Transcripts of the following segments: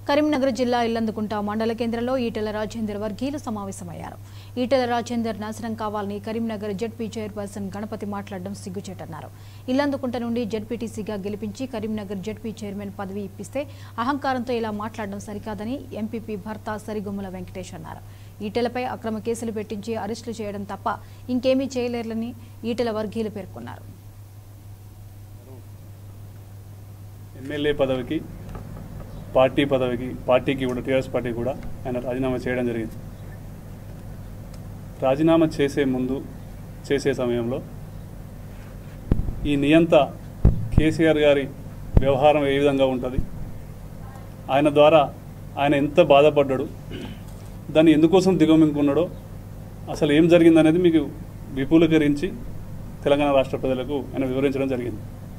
కరీంనగర్ జిల్లా ఇల్లందుకుంట మండల కేంద్రంలో ఈటెల రాజేందర్ వర్గీయులు సమావేశమయ్యారు. ఈటెల రాజేందర్ నాశనం కావాలని కరీంనగర్ జెడ్పీ చైర్పర్సన్ గణపతి మాట్లాడడం సిగ్గుచేటన్నారు. ఇల్లందుకుంట నుండి జెడ్పీటీసీగా గెలిపించి కరీంనగర్ జెడ్పీ చైర్మన్ పదవి ఇప్పిస్తే అహంకారంతో ఇలా మాట్లాడడం సరికాదని ఎంపీపీ భర్త సరిగొమ్మల వెంకటేష్ అన్నారు. ఈటెలపై అక్రమ కేసులు పెట్టించి అరెస్టులు చేయడం తప్ప ఇంకేమీ చేయలేరని ఈటెల వర్గీయులు పేర్కొన్నారు. ఎమ్మెల్యే పదవికి పార్టీకి కూడా టీఆర్ఎస్ పార్టీ కూడా ఆయన రాజీనామా చేయడం జరిగింది. రాజీనామా చేసే సమయంలో ఈ నియంత కేసీఆర్ గారి వ్యవహారం ఏ విధంగా ఉంటుంది, ఆయన ద్వారా ఆయన ఎంత బాధపడ్డాడు, దాన్ని ఎందుకోసం దిగమింగుకున్నాడో, అసలు ఏం జరిగిందనేది మీకు విపులీకరించి తెలంగాణ రాష్ట్ర ప్రజలకు ఆయన వివరించడం జరిగింది.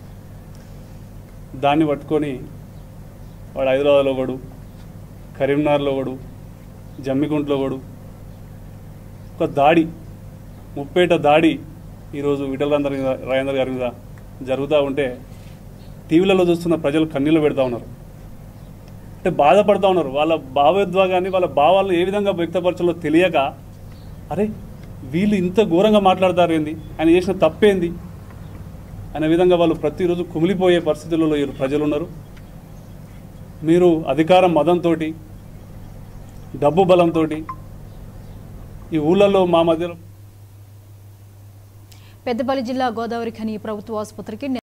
దాన్ని పట్టుకొని వాడు హైదరాబాద్లో ఒకడు, కరీంనగర్లో ఒకడు, జమ్మికుంటలో ఒకడు, ఒక దాడి, ముప్పేట దాడి ఈరోజు ఈటెల రాజేందర్ గారి మీద జరుగుతూ ఉంటే టీవీలలో చూస్తున్న ప్రజలు కన్నీళ్ళు పెడతా ఉన్నారు. అంటే బాధపడుతూ ఉన్నారు. వాళ్ళ భావోద్వేగాన్ని, వాళ్ళ భావాలను ఏ విధంగా వ్యక్తపరచాలో తెలియక, అరే వీళ్ళు ఇంత ఘోరంగా మాట్లాడతారు ఏంది, ఆయన చేసిన తప్పేంది అనే విధంగా వాళ్ళు ప్రతిరోజు కుమిలిపోయే పరిస్థితులలో ప్రజలు ఉన్నారు. మీరు అధికారం మదంతో, డబ్బు బలంతో ఈ ఊళ్ళల్లో మా మధ్యలో పెద్దపల్లి జిల్లా గోదావరి ఖని ప్రభుత్వ ఆసుపత్రికి